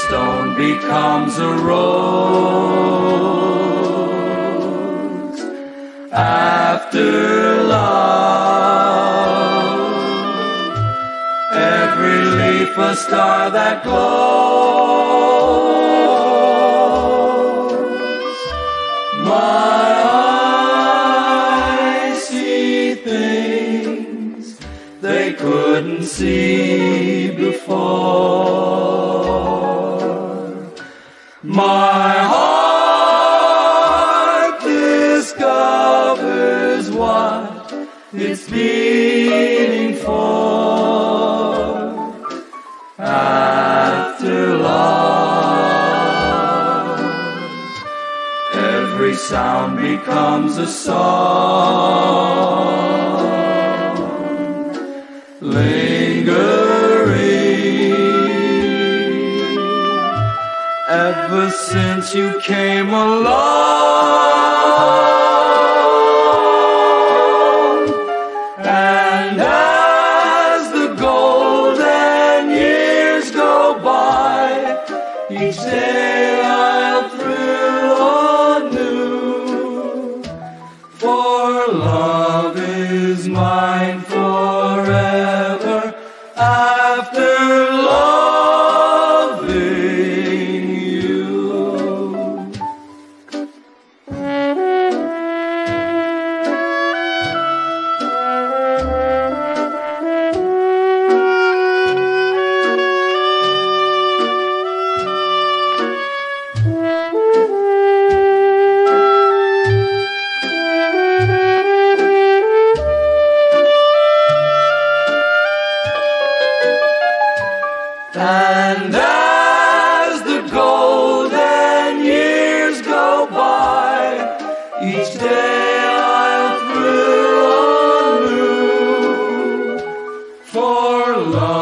stone becomes a rose. After love, every leaf a star that glows. My eyes see things they couldn't see before. My heart discovers what it's beating for. After love, every sound becomes a song, lingering. Ever since you came along, and as the golden years go by, each day I'll thrill anew, for love is mine forever after loving you. And as the golden years go by, each day I'll thrill anew, for love